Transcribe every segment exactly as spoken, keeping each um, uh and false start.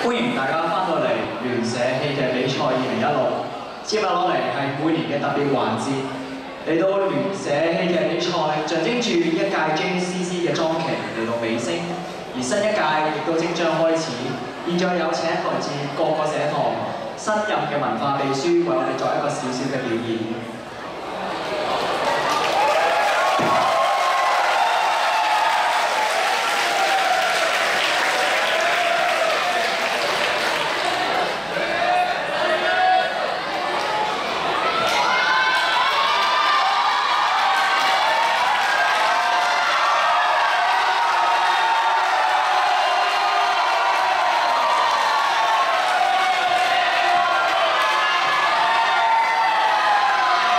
歡迎大家翻到嚟聯社戲劇比賽二零一六，接落落嚟係每年嘅特別環節。嚟到聯社戲劇比賽，象徵住一屆 J C C 嘅莊期嚟到尾聲，而新一屆亦都即將開始。現在有請來自各個社堂新任嘅文化秘書為我哋作一個小小嘅表演。 各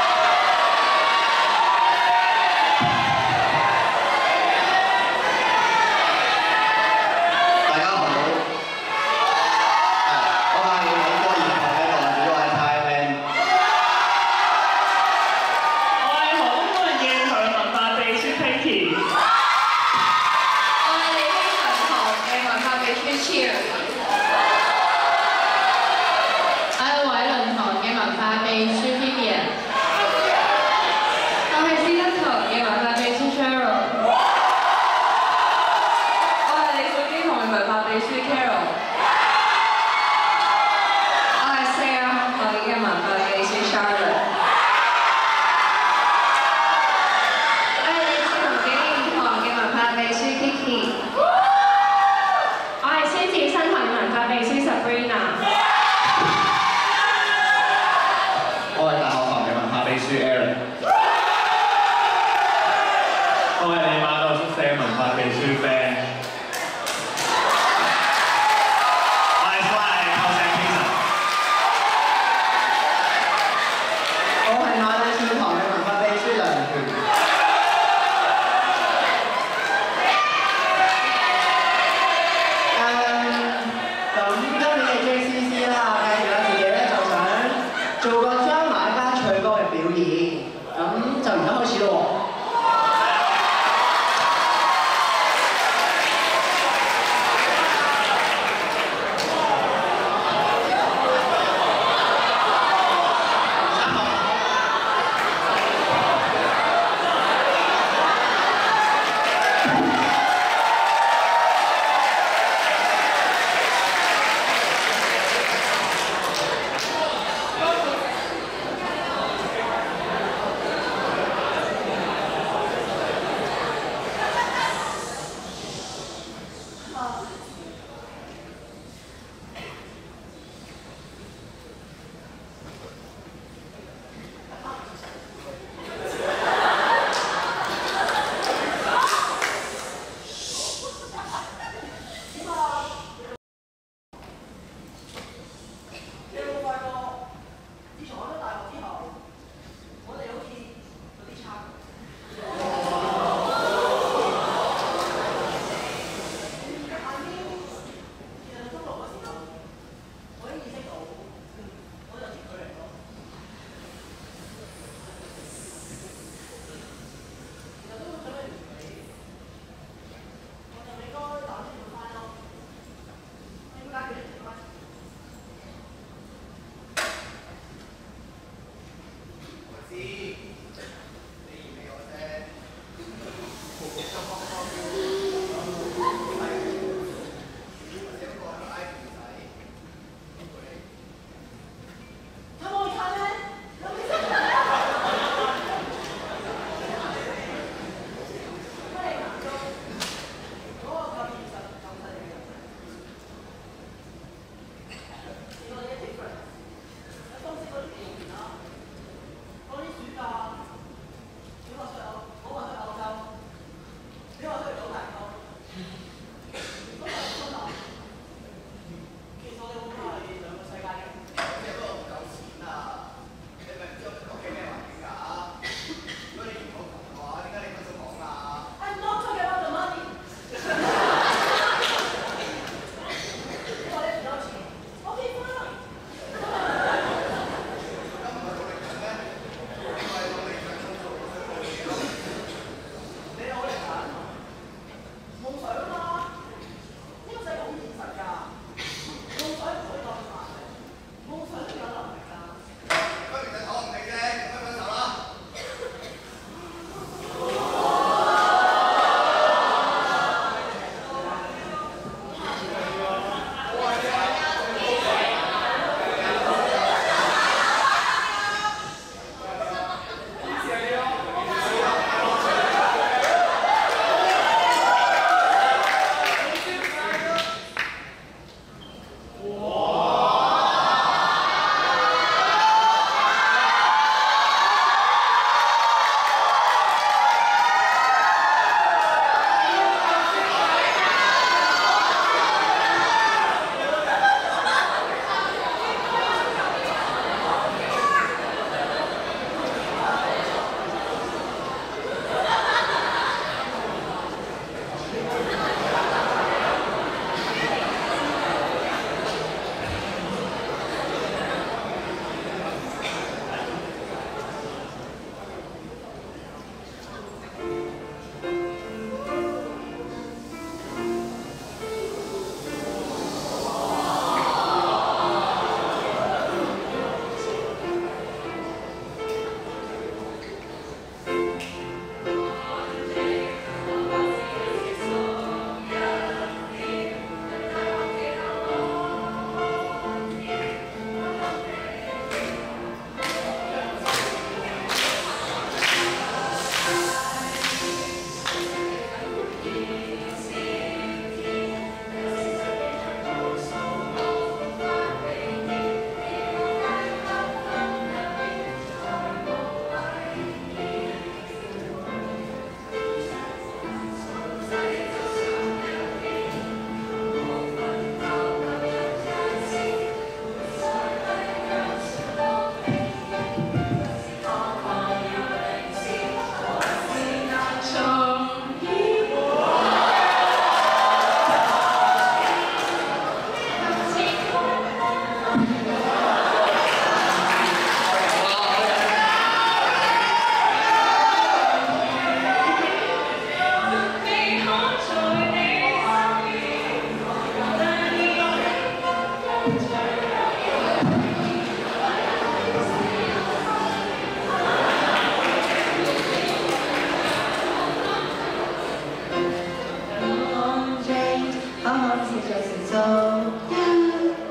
好好牵手行走。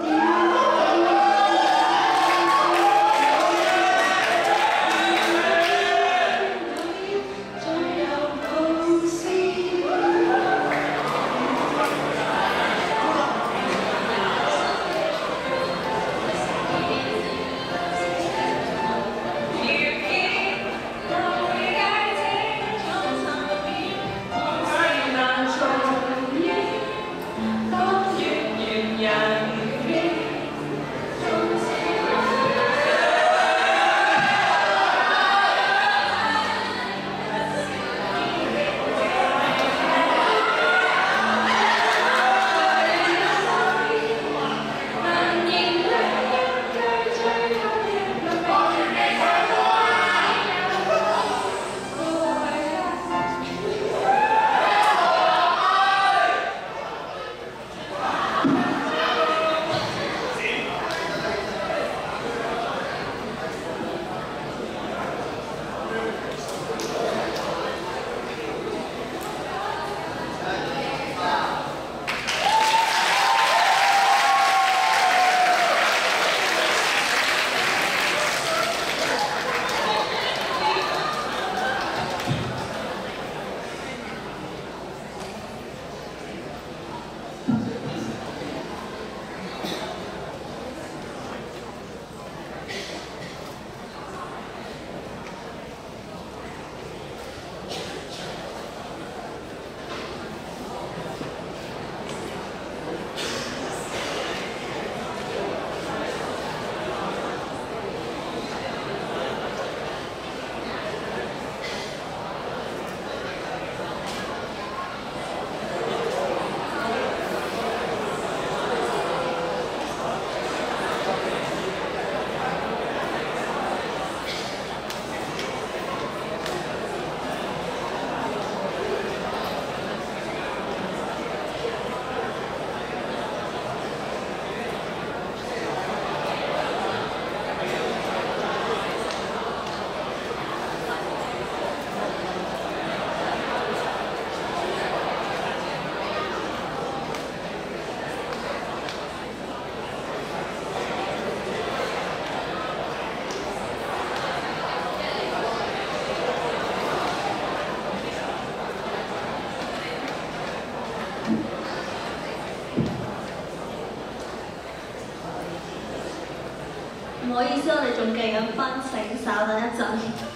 唔好意思，我哋仲計緊分，請稍等一陣。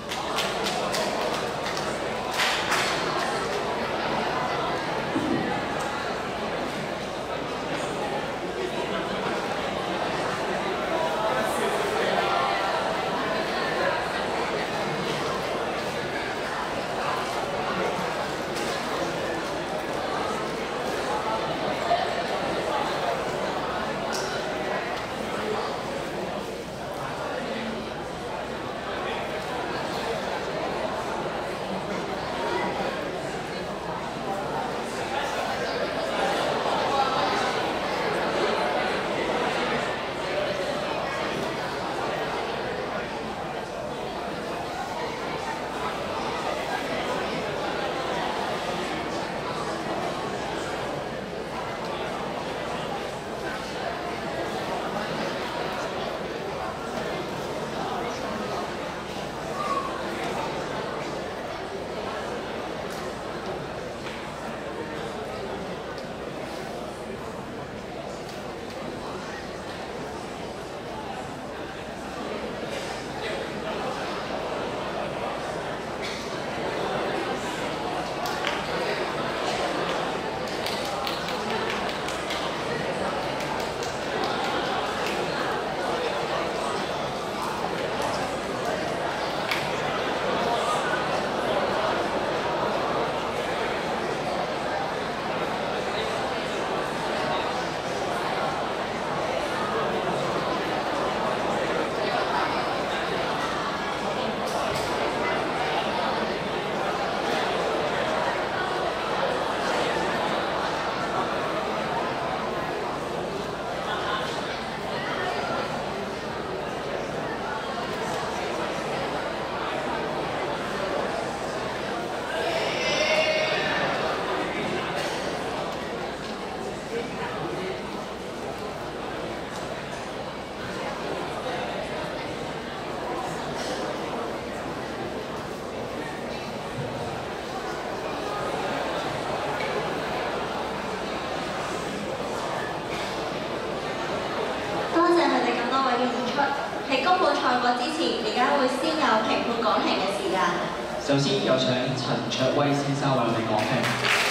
賽果之前，而家會先有評判講評嘅時間。 首先有請陳卓威先生為我哋講評。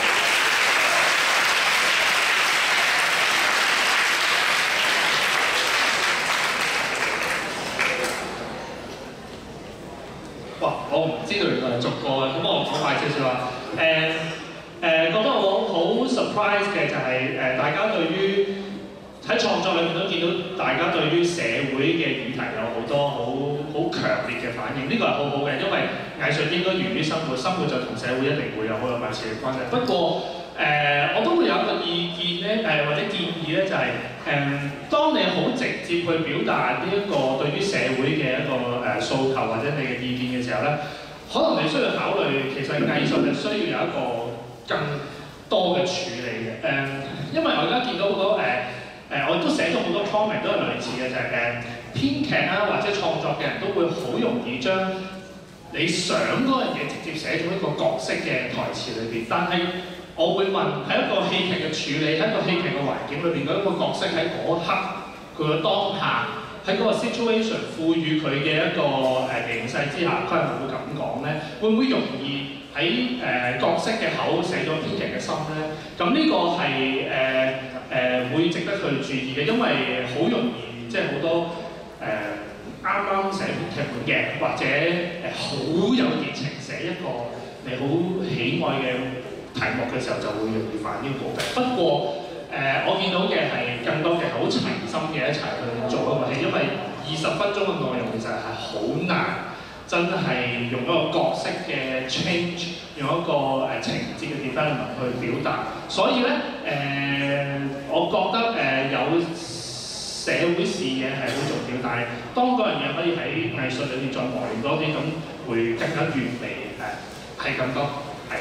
哇！我唔知道原來係逐個嘅，咁我講快少少啦。誒誒，覺得我好 surprise 嘅就係、是、誒、呃、大家對於喺創作裏面都見到大家對於社會嘅議題有好多好好強烈嘅反應，呢、這個係好好嘅，因為藝術應該源於生活，生活就同社會一定會有好有密切嘅關係。不過誒、呃，我都會有一個意見咧，誒、呃、或者建議咧，就係、是、誒、呃，當你好直接去表達呢一個對於社會嘅一個誒訴求或者你嘅意見嘅時候咧，可能你需要考慮，其實藝術係需要有一個更多嘅處理嘅。誒、呃，因為我而家見到好多誒誒、呃，我都寫咗好多 comment 都係類似嘅，就係、是、誒、呃、編劇啊或者創作嘅人都會好容易將你想嗰樣嘢直接寫咗一個角色嘅台詞裏邊，但係 我會問喺一個戲劇嘅處理，喺一個戲劇嘅環境裏邊，嗰一個角色喺嗰刻佢嘅當下，喺嗰個 situation 賦予佢嘅一個誒形勢之下，佢係咪會咁講咧？會唔會容易喺誒、呃、角色嘅口寫咗編劇嘅心咧？咁呢個係誒誒會值得去注意嘅，因為好容易即係好多誒啱啱寫劇本嘅，或者誒好、呃、有熱情寫一個你好喜愛嘅 題目嘅時候就會容易犯呢個毛病。不過誒、呃，我見到嘅係更多嘅好齊心嘅一齊去做一個戲，因為二十分鐘嘅內容其實係好難，真係用一個角色嘅 change， 用一個誒、呃、情節嘅 development 去表達。所以咧誒、呃，我覺得誒、呃、有社會視野係好重要，但係當嗰樣嘢可以喺藝術裏面再磨練多啲，咁會更加完美誒，係咁多，係。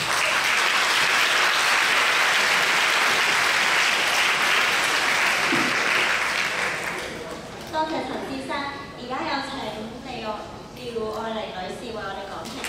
多謝陳先生，而家有請利樂廖愛玲女士為我哋講評。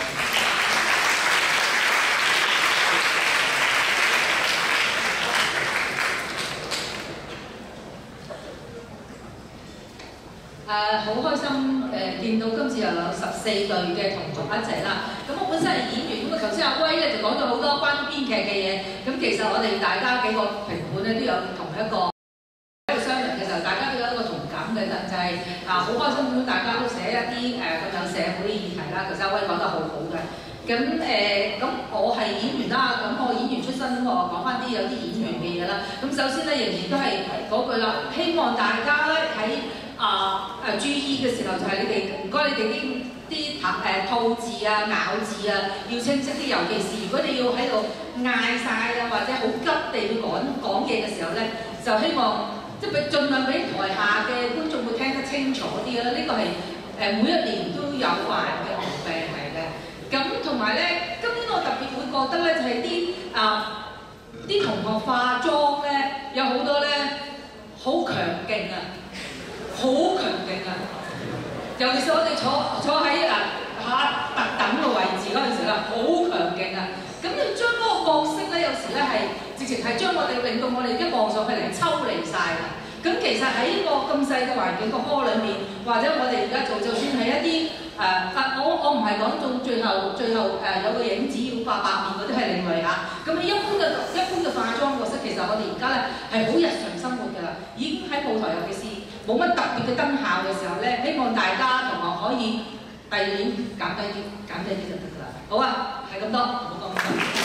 誒好開心誒見到今次又有十四隊嘅同學一齊啦。咁我本身係演員，咁啊頭先阿威咧就講咗好多關於編劇嘅嘢。咁其實我哋大家幾個評判咧都有同一個喺度商量嘅時候，大家都有一個同感嘅，就係啊好開心見到大家都寫一啲誒咁有社會議題啦。其實阿威講得好好嘅。咁誒咁我係演員啦，咁我演員出身，咁我講翻啲有啲演員嘅嘢啦。咁首先咧仍然都係嗰句啦，希望大家咧喺 啊誒、呃、注意嘅時候就係你哋唔該你哋啲啲誒吐字啊咬字啊要清晰啲，尤其是如果你要喺度嗌晒啊或者好急地去講講嘢嘅時候咧，就希望即係俾盡量俾台下嘅觀眾會聽得清楚啲啦。呢、這個係誒、呃、每一年都有患嘅毛病嚟嘅。咁同埋咧，今年我特別會覺得咧就係啲啊啲同學化妝咧有好多咧好強勁啊！ 好強勁啊！尤其是我哋坐坐喺啊下特等嘅位置嗰陣時咧，好強勁啊！咁要將嗰個角色咧，有時咧係直情係將我哋令到我哋一望上去嚟抽離晒嘅。咁其實喺呢個咁細嘅環境個科裏面，或者我哋而家做，就算係一啲誒啊，我我唔係講到最後最後誒、呃、有個影子要化白面嗰啲係另類嚇。咁你一般嘅一般嘅化妝角色，其實我哋而家咧係好日常生活㗎啦，已經喺舞台，尤其是 冇乜特別嘅燈效嘅時候咧，希望大家同學可以第二年減低啲，減低啲就得㗎啦。好啊，係咁多，唔好講咁多。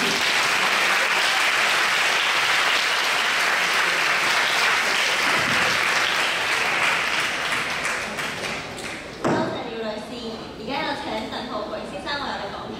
多謝廖女士，而家有請鄧浩培先生為我哋講評。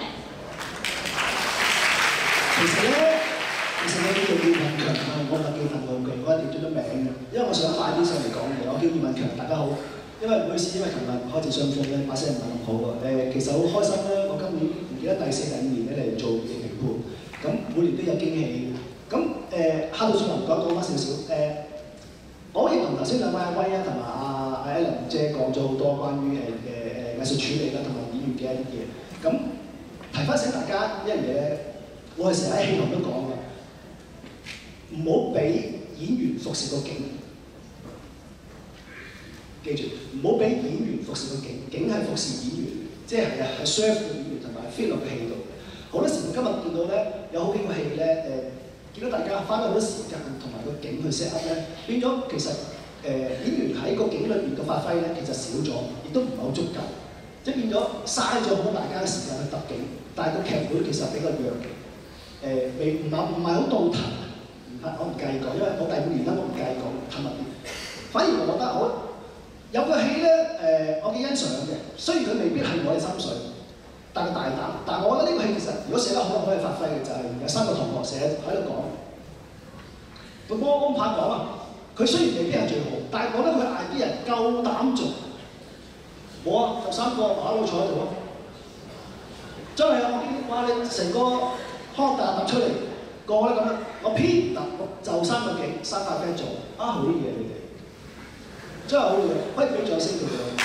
其實咧，其實咧呢個葉問強啊，我唔係叫鄧浩培，我係調咗個名嘅，因為我想快啲上嚟講嘢。我叫葉問強，大家好。因為唔好意思，因為琴日開始傷風咧，把聲唔係咁好啊。誒，其實好開心咧，我今年唔記得第四、第五年咧嚟做評判，咁每年都有驚喜。咁誒，下到最後講講翻少少誒，我認同頭先兩位阿威啊同埋阿阿 Ellen 姐講咗好多關於誒誒誒藝術處理啦同埋演員嘅一啲嘢。咁提翻醒大家一樣嘢咧，我係成日喺戲堂都講嘅，唔好俾演員服侍個景。 記住唔好俾演員服侍個景，景係服侍演員，即係係係 serve 個演員同埋 fit 落嘅戲度。好多時今日見到咧，有好幾個戲咧誒，見到大家花咗好多時間同埋個景去 set up 咧，變咗其實誒、呃、演員喺個景裏邊嘅發揮咧，其實少咗，亦都唔係好足夠，即係變咗嘥咗好多大家嘅時間去特景，但係個劇本其實比較弱嘅，誒未唔係唔係好到頭，唔係我唔介意講，因為我第五年啦，我唔介意講吞密啲。反而我覺得我有個戲咧誒，我幾欣賞嘅，雖然佢未必係我嘅心水。但係大膽，但係我覺得呢個戲其實如果寫得好，可以發揮嘅就係、是、有三個同學寫喺度講。個波公拍講啊，佢雖然未必係最好，但係我覺得佢 idea 夠膽做。冇啊，就三個馬佬坐喺度咯。真係啊！我見哇，你成個康達突出嚟，個個都咁樣。我偏嗱，我就三個景，三塊 friend 做啊，好嘢你哋，真係好嘢，可以俾掌聲佢哋。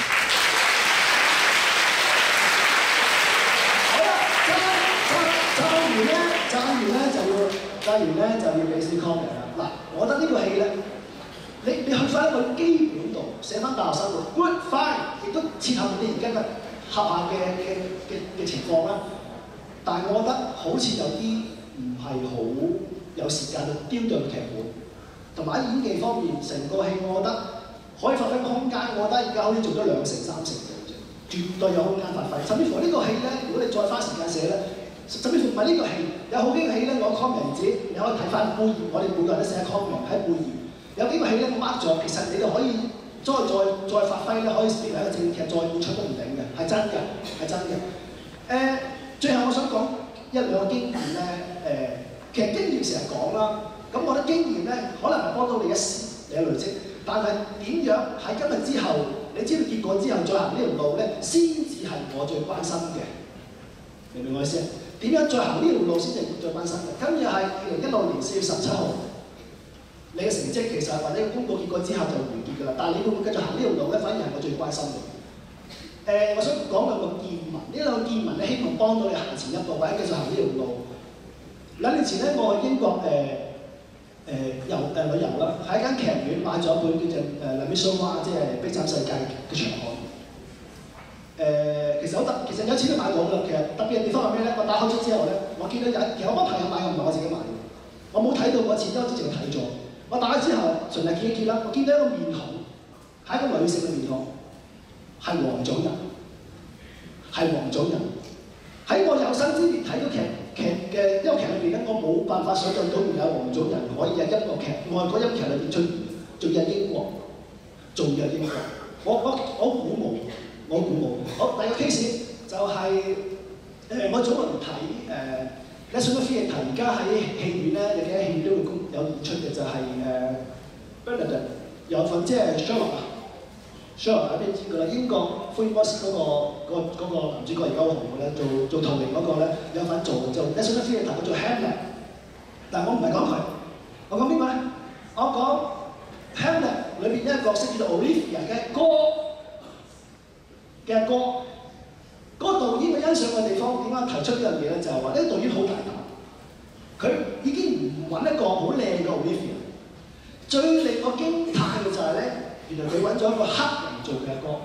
讚完咧就要，讚完咧就要俾啲 comment 啦。嗱，我覺得呢個戲咧，你你去翻一個基本度，寫翻大學生活 good fine， 亦都切合你而家嘅合下嘅嘅嘅嘅情況啦。但係我覺得好似有啲唔係好有時間去雕琢劇本，同埋喺演技方面，成個戲我覺得可以發揮空間。我覺得而家好似做咗兩成三成嘅啫，絕對有空間發揮。甚至乎呢個戲咧，如果你再花時間寫咧。甚至乎唔係呢個戲，有好幾個戲咧，我 comment 自己，你可以睇翻背頁，我哋每個人都寫 comment 喺背頁。有幾個戲咧，我 mark 咗，其實你哋可以再再再發揮咧，可以變為一個正劇，再演出都唔定嘅，係真嘅，係真嘅。誒、呃，最後我想講一兩個經驗咧，誒、呃，其實經驗成日講啦，咁我覺得經驗咧，可能係幫到你一時，你嘅累積，但係點樣喺今日之後，你知道結果之後再行呢條路咧，先至係我最關心嘅，明唔明我意思啊？點樣再行呢條路先至最關心嘅？今日係二零一六年四月十七號，你嘅成績其實或者公佈結果之後就完結㗎啦。但係你會唔會繼續行呢條路咧？反而係我最關心嘅。誒、呃，我想講兩個見聞，呢兩個見聞咧，希望幫到你行前一步，或者繼續行呢條路。兩年前咧，我去英國誒誒遊誒旅遊啦，喺間劇院買咗一本叫做誒《Les Misérables》，即係《悲慘世界》嘅長刊。誒、呃，其實好特，其實有錢都買到㗎。其實特別嘅地方係咩咧？我打開咗之後咧，我見到有，其實我幫朋友買嘅，唔係我自己買嘅。我冇睇到嗰次，因為我之前睇咗。我打開之後，循例揭一揭啦，我見到一個面孔，係一個女性嘅面孔，係黃種人，係黃種人。喺我有生之年睇到劇劇嘅音樂劇裏邊咧，我冇辦法想像到原來有黃種人可以喺音樂劇、外國音樂劇裏邊出現，仲要係英國，仲要係英國。我我我估冇。我估冇。好，第二個 case 就係、是、誒、呃，我早輪睇誒 National Theatre 而家喺戲院咧，有幾間戲院都會公有演出嘅，就係、是、誒、呃、Bernadette 有份即係 Sherlock 啊 ，Sherlock 你知㗎啦，英國 Free Boss 嗰、那個嗰、那個那個男主角而家好紅嘅咧，做做圖靈嗰個咧有份做就 National Theatre 佢做 Hamlet。但係我唔係講佢，我講邊個咧？我講 Hamlet 裏邊一個角色叫做 Olivia 嘅歌。嘅歌，嗰、那個導演嘅欣賞嘅地方點解提出呢樣嘢咧？就係話呢個導演好大膽，佢已經唔揾一個好靚嘅 Olivia。最令我驚歎嘅就係咧，原來佢揾咗一個黑人做嘅歌，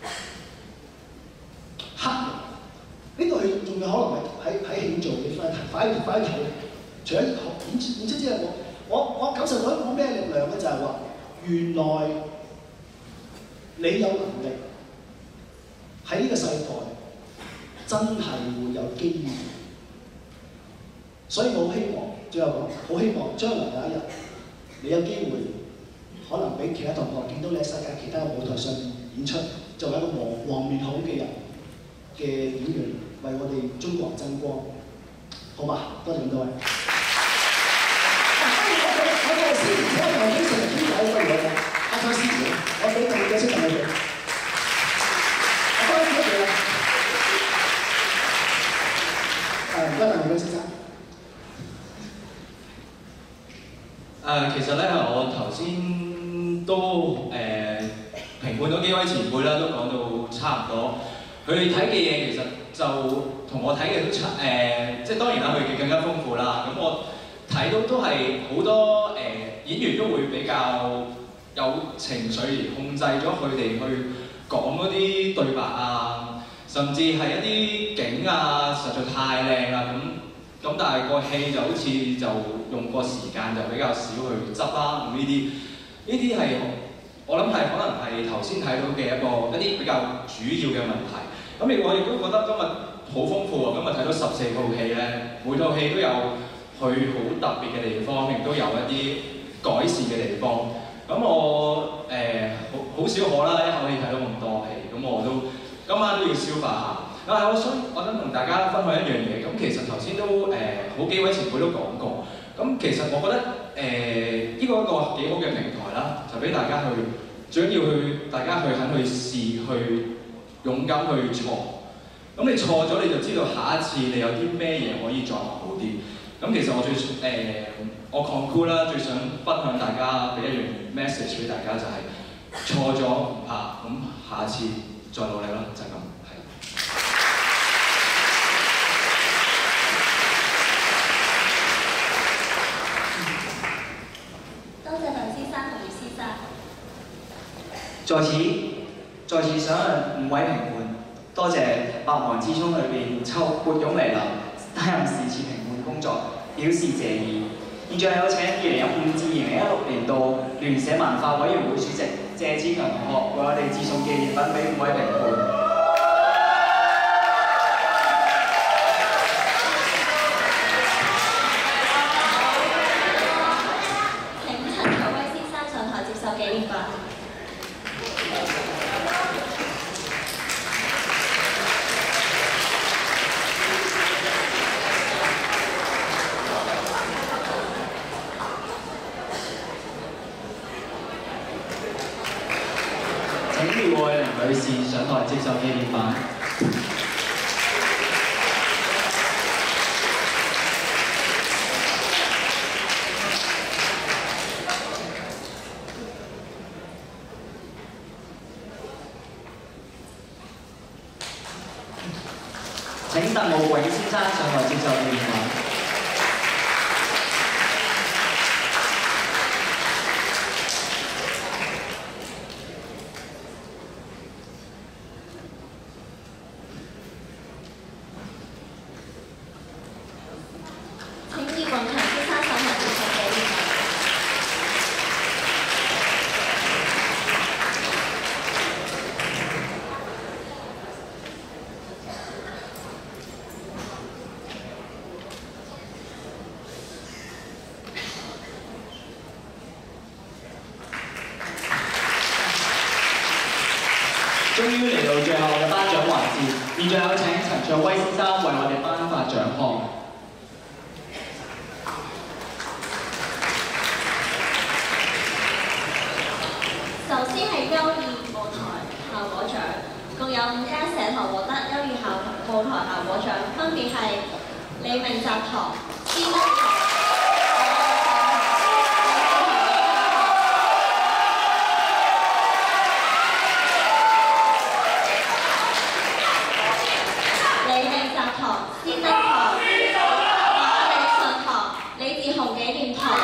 黑人呢、這個佢仲有可能係喺喺戲院做嘅，快啲快啲睇。除咗演演出之外，我我我感受到一個咩力量咧？就係、是、話原來你有能力。喺呢個世代真係會有機遇，所以我好希望，最後講，好希望將來有一日你有機會，可能俾其他同學見到你喺世界其他嘅舞台上面演出，作為一個黃黃面孔嘅人嘅演員，為我哋中國人爭光，好嘛？多謝咁多位。我我我先唔聽頭先成日傾偈嗰個嘢，我再先我俾第二個先問你哋。唔該，梁永先生。 誒，其實咧，我頭先都誒、呃、評判咗幾位前輩啦，都講到差唔多。佢哋睇嘅嘢其實就同我睇嘅都差誒、呃，即係當然啦，佢嘅更加豐富啦。咁我睇到都係好多誒、呃、演員都會比較有情緒而控制咗佢哋去講嗰啲對白啊，甚至係一啲景啊，實在太靚啦咁咁，但係個戲就好似就用個時間就比較少去執啦。咁呢啲呢啲係我諗係可能係頭先睇到嘅一個一啲比較主要嘅問題。咁亦我亦都覺得今日好豐富啊！今日睇到十四套戲咧，每套戲都有佢好特別嘅地方，亦都有一啲改善嘅地方。咁我誒好好少可啦，一口氣睇到咁多戲，咁我都今晚都要消化下。但係我想我想同大家分享一樣嘢。咁其實頭先都誒、呃、好幾位前輩都講過。咁其實我覺得誒呢個一個幾好嘅平台啦，就俾大家去，最緊要去大家去肯去試，去勇敢去錯。咁你錯咗，你就知道下一次你有啲咩嘢可以再學好啲。咁其實我最誒、呃、我 conclude 啦，最想分享大家俾一樣 message 俾大家就係、是、錯咗唔怕，咁下次再努力啦，就係、是、咁，係。 多謝梁先生同葉先生。 在此在此想向五位評判，多謝百忙之中裏邊抽撥冗嚟臨擔任時次評判工作，表示謝意。現在有請二零一五至二零一六年度聯社文化委員會主席謝志強同學為我哋致送紀念品俾五位評判。 請陳卓威先生上台接受紀念品。 廖愛玲女士上台接受紀念品。請鄧浩永先生上台接受紀念品。終於嚟到最後嘅頒獎環節，現在有請陳卓威先生為我哋頒發獎項。 首先係優異舞台效果獎，共有五間社團獲得優異效舞台效果獎，分別係李明集堂、先德堂。先德堂、馬里遜堂、李志雄紀念堂。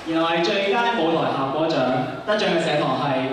然後係最佳舞台效果獎，得獎嘅社堂係。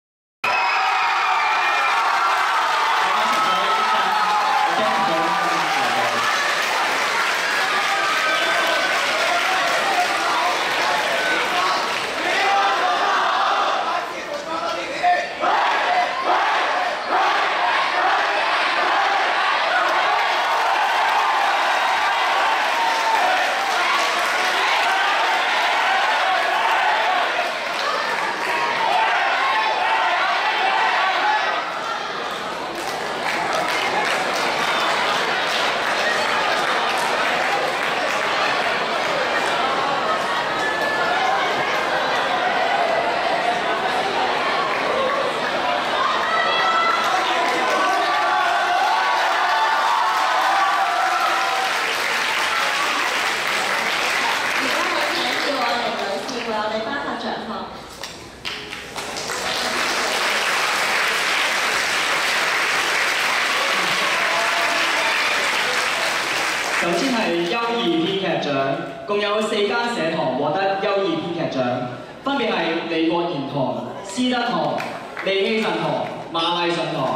首先係優異編劇獎，共有四間社堂獲得優異編劇獎，分別係李國賢堂、師德堂、利希慎堂、馬禮遜堂。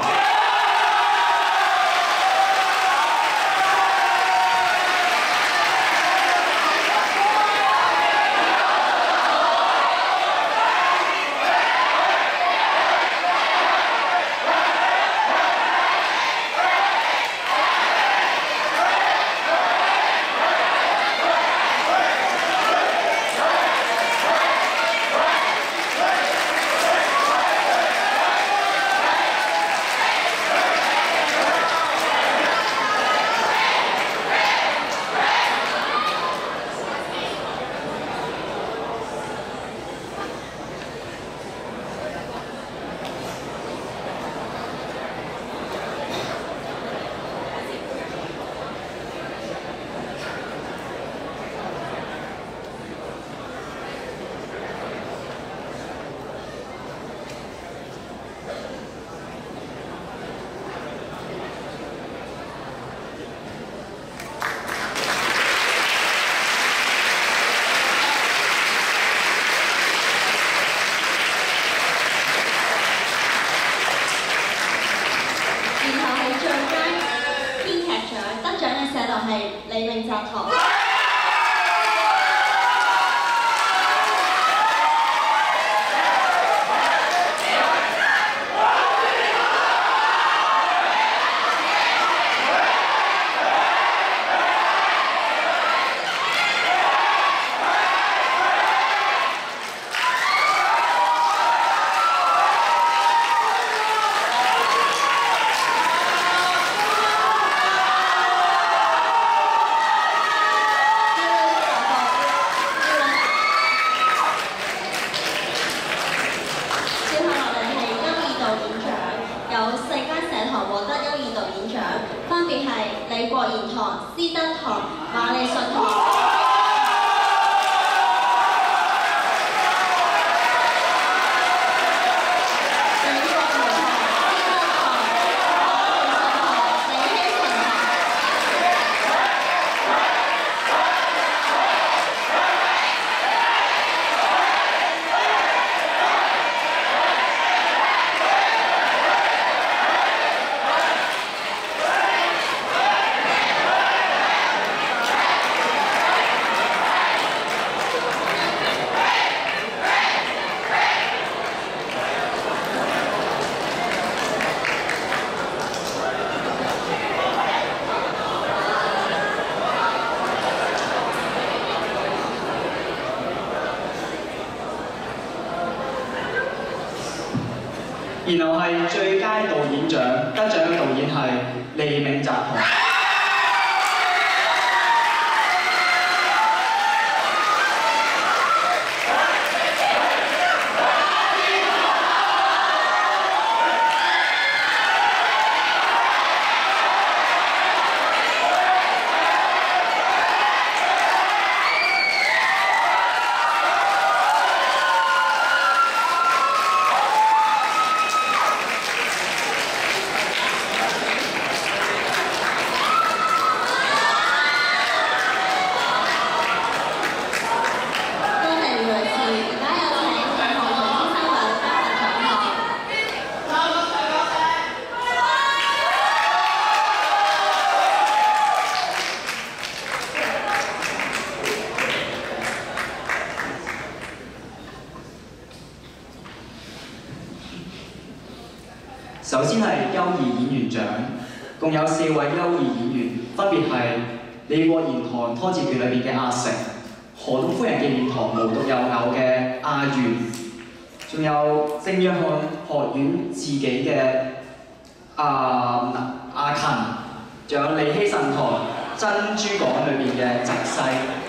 係李永澤堂。李國賢堂、師德堂、馬禮遜堂。 然後係最佳導演獎，得獎嘅導演係李永澤堂。 首先係優異演員獎，共有四位優異演員，分別係李國賢堂拖字訣裏邊嘅阿成、何東夫人紀念堂無獨有偶嘅阿元，仲有聖約翰學院自己嘅阿阿勤，仲有利希慎堂珍珠港裏邊嘅澤西。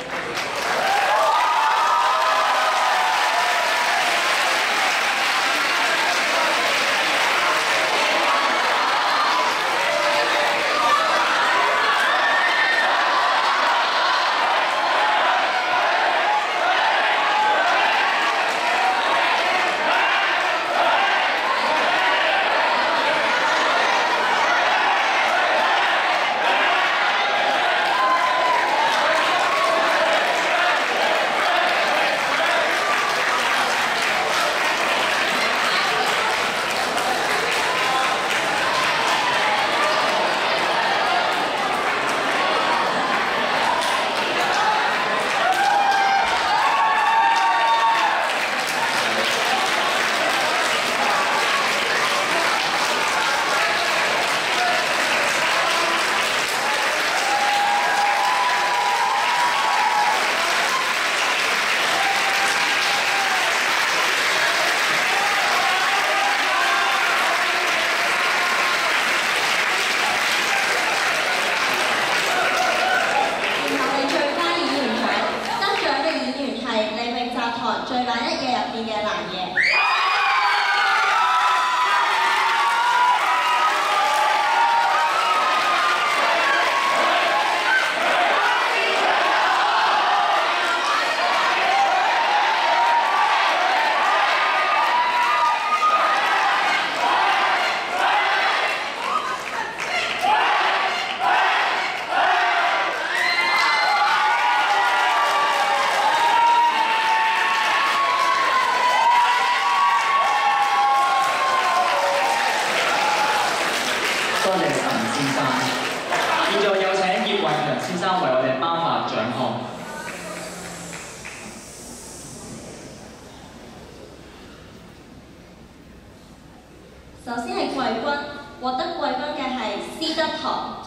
首先係季軍，獲得季軍嘅係施德堂。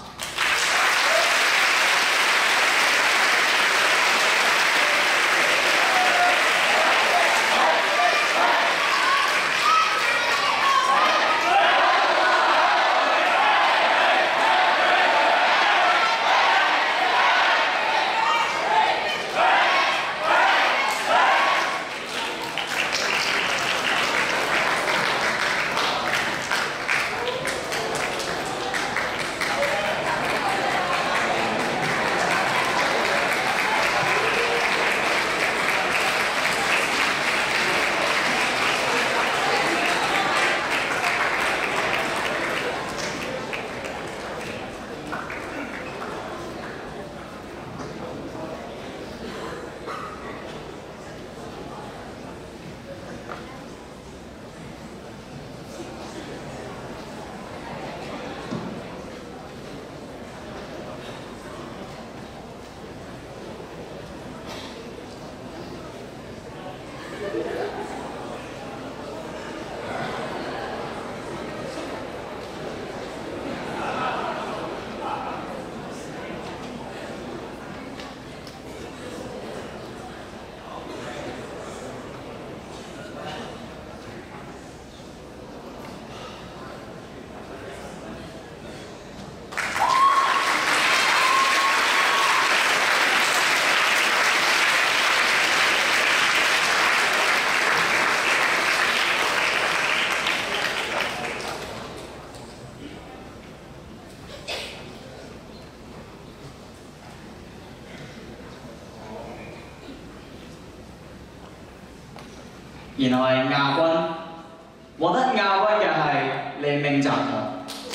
然後係亞軍，獲得亞軍嘅係李明澤堂。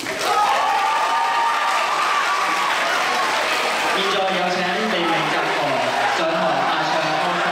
現在有請李明澤堂上台大唱歌聲。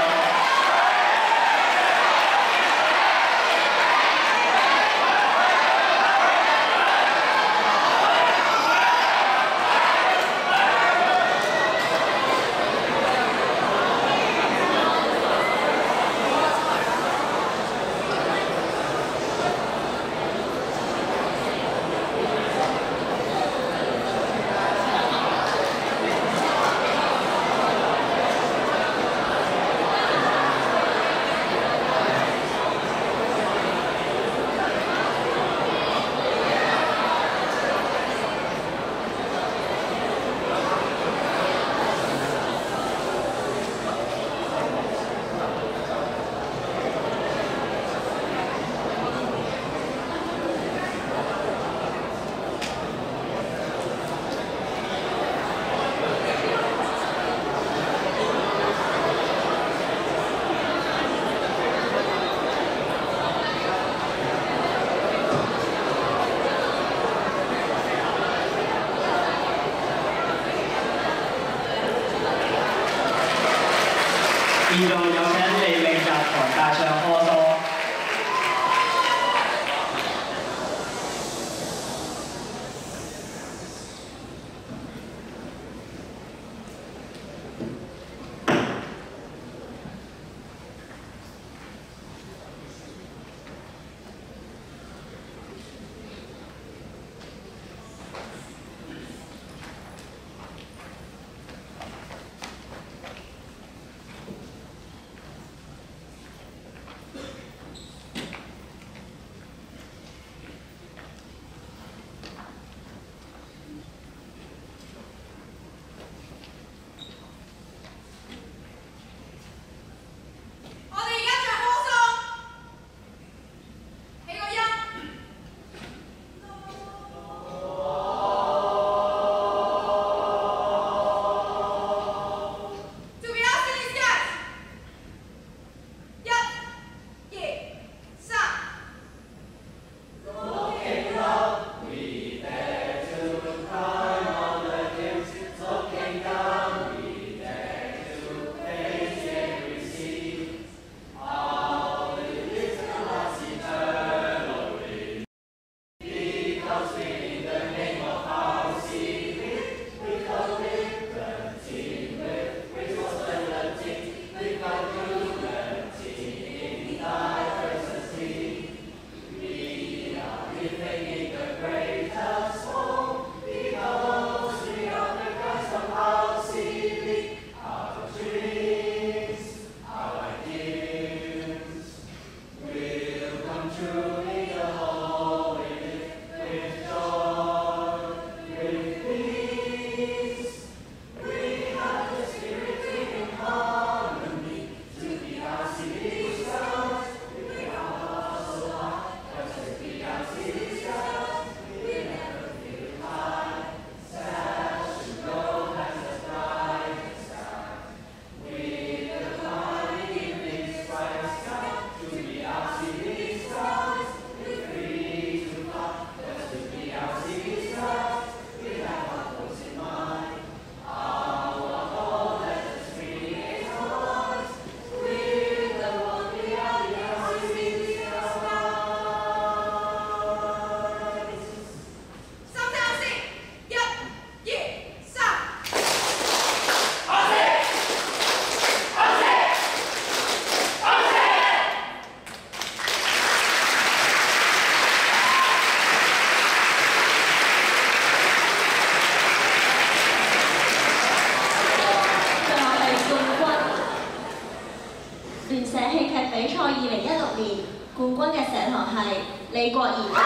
二零一六年冠軍嘅社堂係李國賢。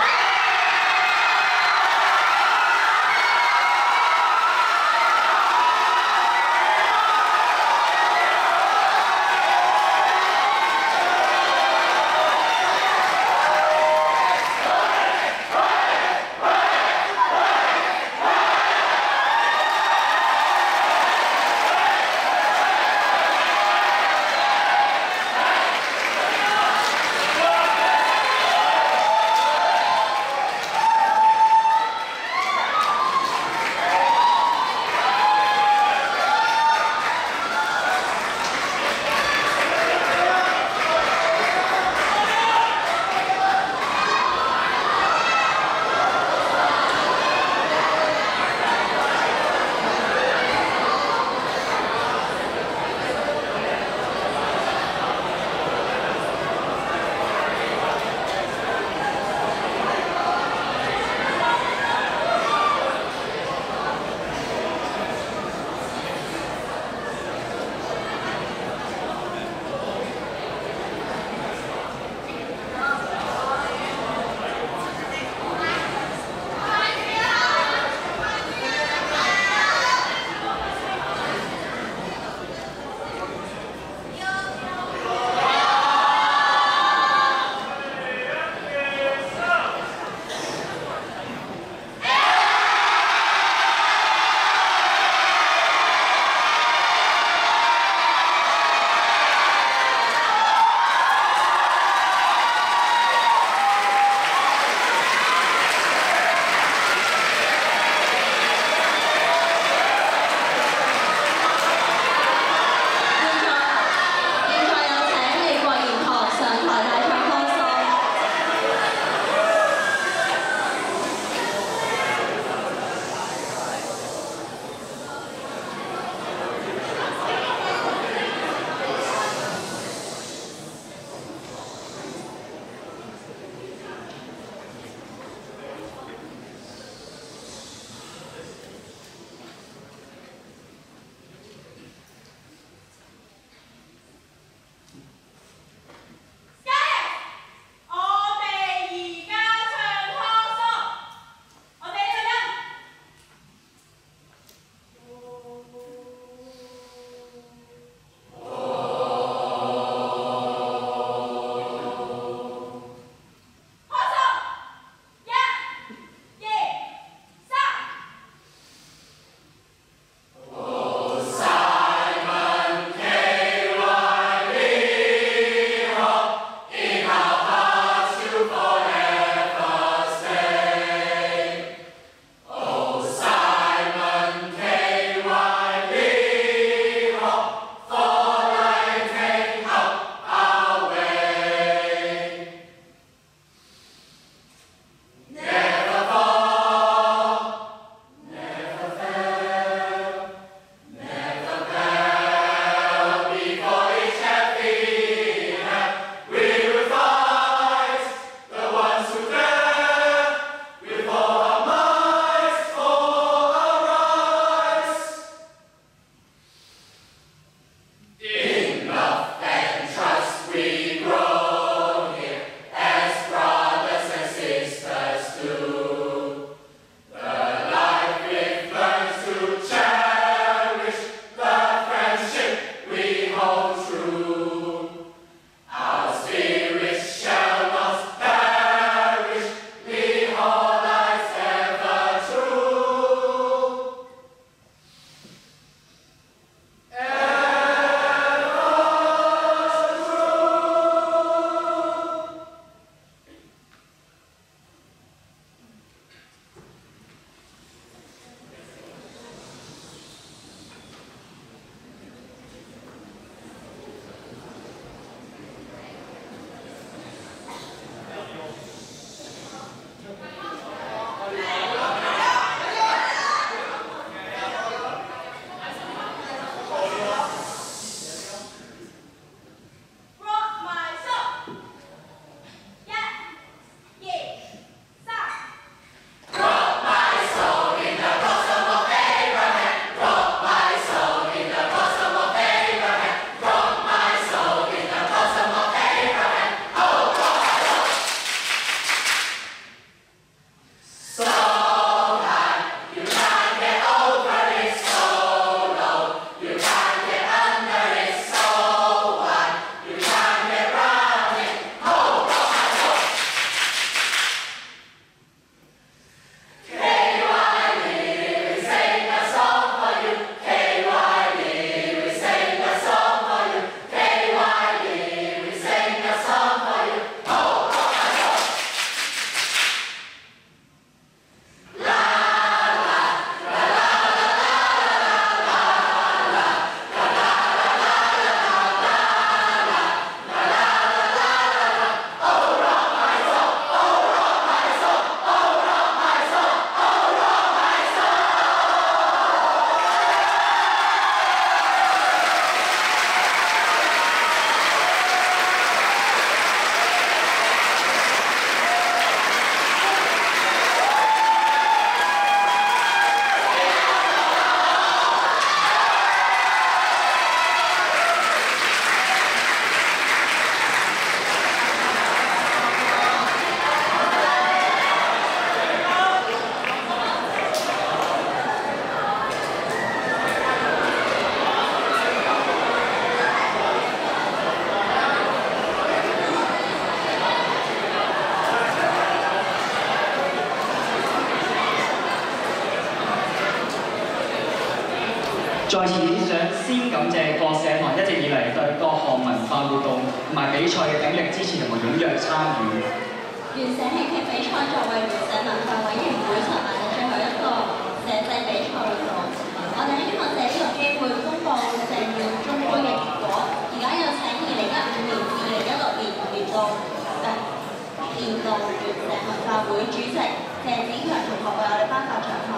在此想先感謝各社團一直以嚟對各項文化活動同埋比賽嘅鼎力支持同埋踴躍參與。 原社戲劇比賽作為原社文化委員會尋晚嘅最後一個社際比賽活動，我哋希望借呢個機會公佈正耀中杯嘅結果。而家有請二零一五年至二零一六年年度誒年度原社文化會主席謝子強同學為我哋頒發獎項。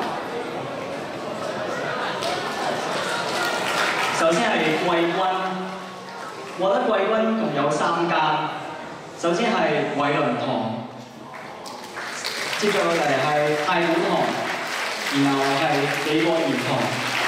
首先係季軍，獲得季軍共有三間。首先係偉倫堂，接住落嚟係太古堂，然後係李國賢堂。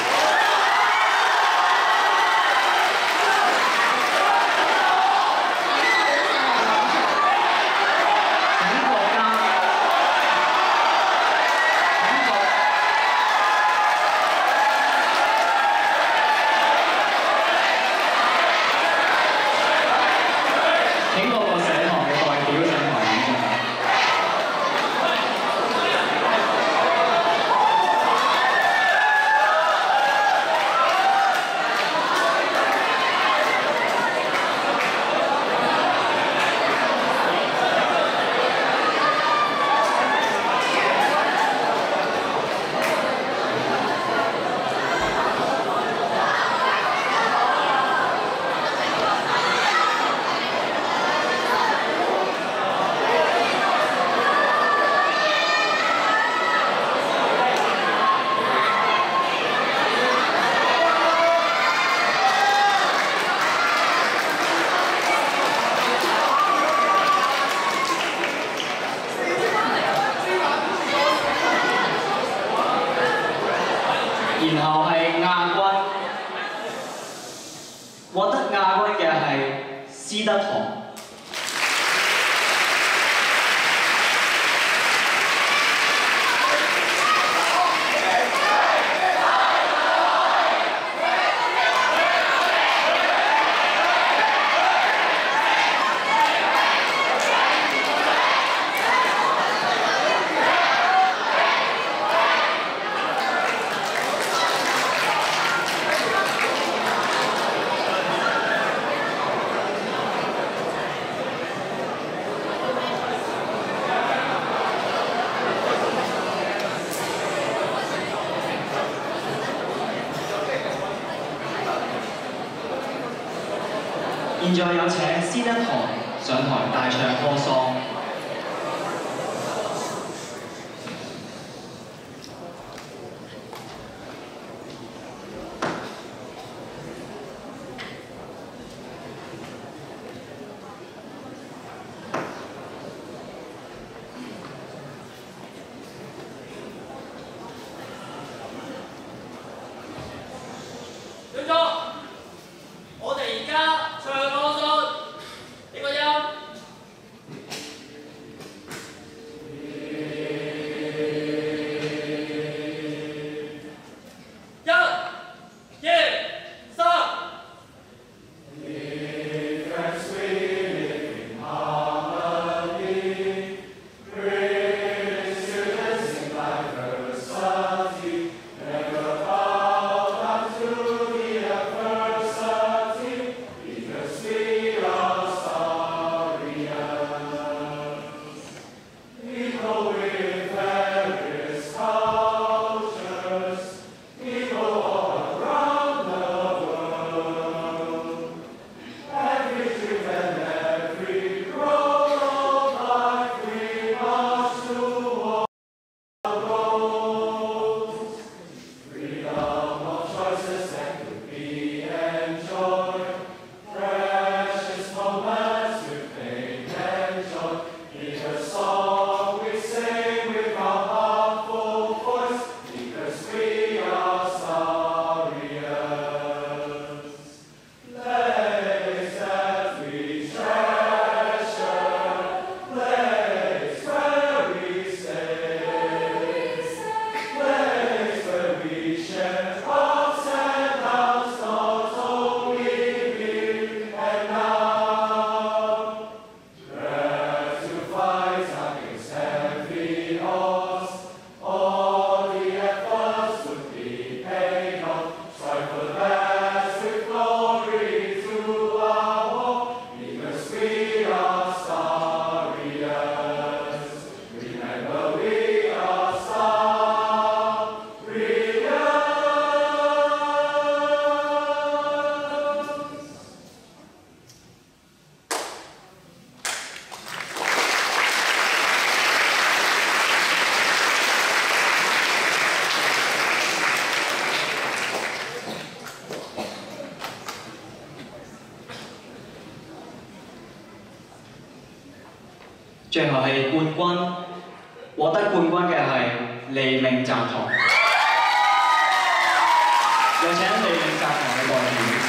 然後係亞軍，獲得亞軍嘅係斯德堂。現在有請斯德堂上台大唱歌桑。 小組，我哋而家唱歌桑，呢個音。 最後係冠軍，獲得冠軍嘅係利明集團。有請利明集團嘅代表。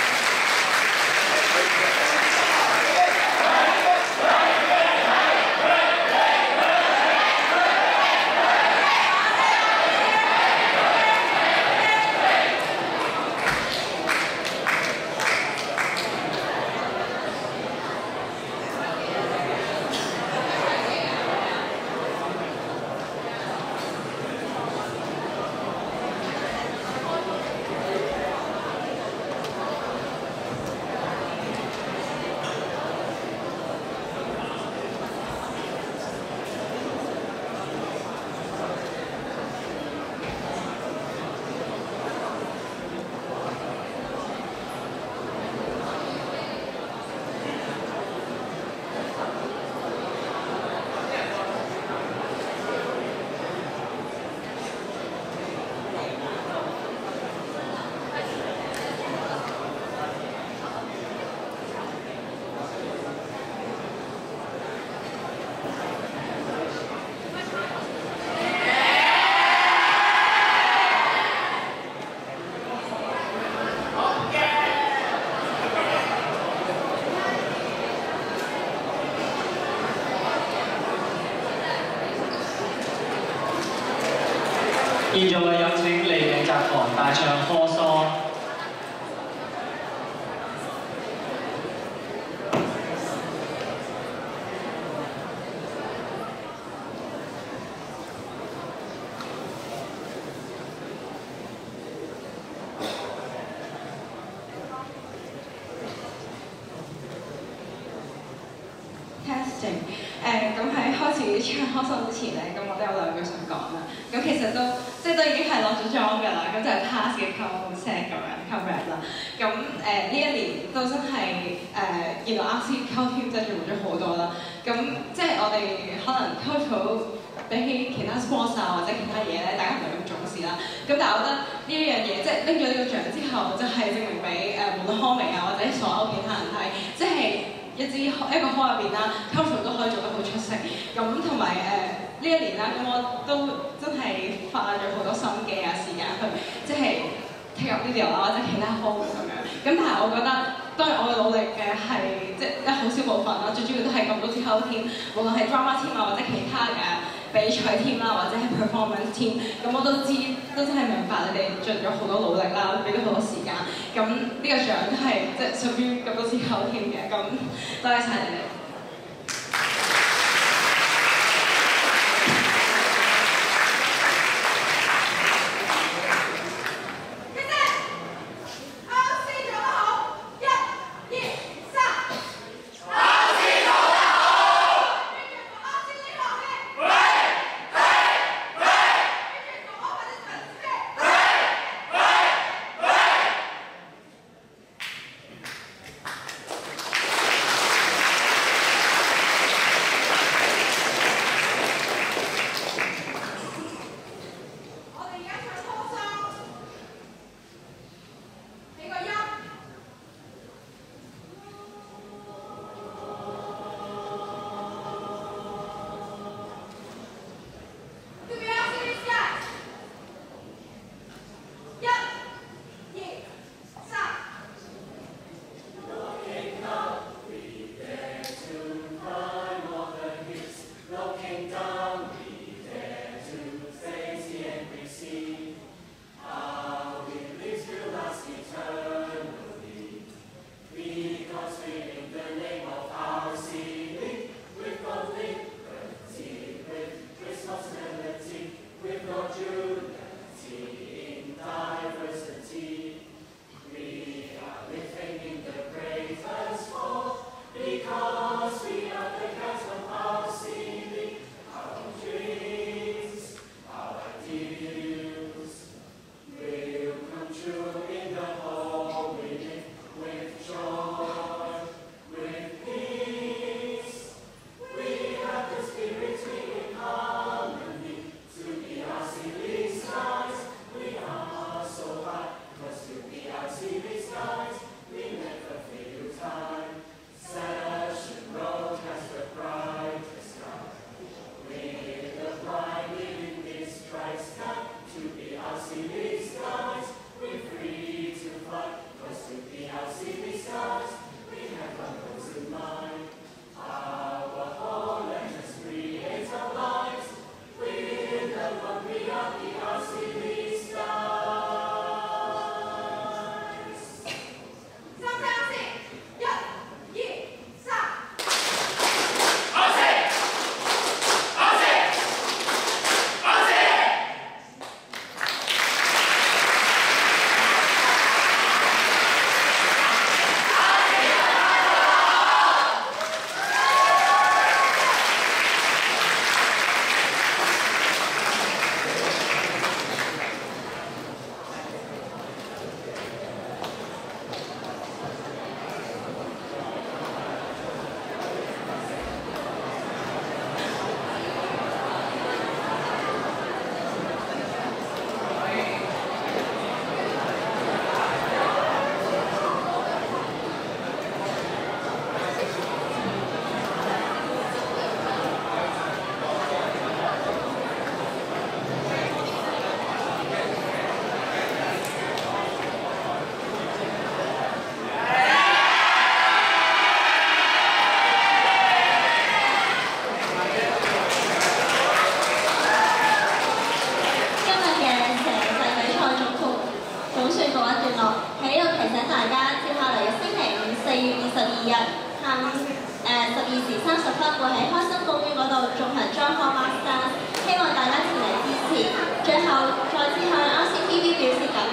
現在有請利明集團大唱《科梳》。 Testing 誒咁喺開始唱《科梳》之前咧，咁我都有兩句想講啦。咁其實都即係都已經係落咗妝㗎啦，咁就係 pass 嘅 cover set 咁樣 cover rap 啦。咁誒呢一年都真係誒原來 R C Culture Team 真係進步咗好多啦。咁即係我哋可能 culture 比起其他 sports 啊或者其他嘢咧，大家唔係咁重視啦。咁但係我覺得呢一樣嘢即係拎咗呢個獎之後，就係證明俾誒無論康明啊或者所有其他人睇，即係。 一支一個科入邊啦 ，culture 都可以做得好出色。咁同埋誒呢一年啦，咁我都真係花咗好多心機啊時間去，即係 take up video 啊或者其他科目咁樣。咁但係我覺得，當然我嘅努力嘅係即係一好少部分啦，最主要都係咁多支 culture team，無論係 drama team 啊或者其他嘅比賽 team 啦，或者係 performance team， 咁我都知都真係明白你哋盡咗好多努力啦，俾咗好多時間。 咁呢個獎都係即係屬於咁多支口添嘅，咁多謝晒你哋。 二日下午誒十二時三十分會喺開心公園嗰度進行 John Hall Masters，希望大家前嚟支持。最後再次向 R C T V 表示感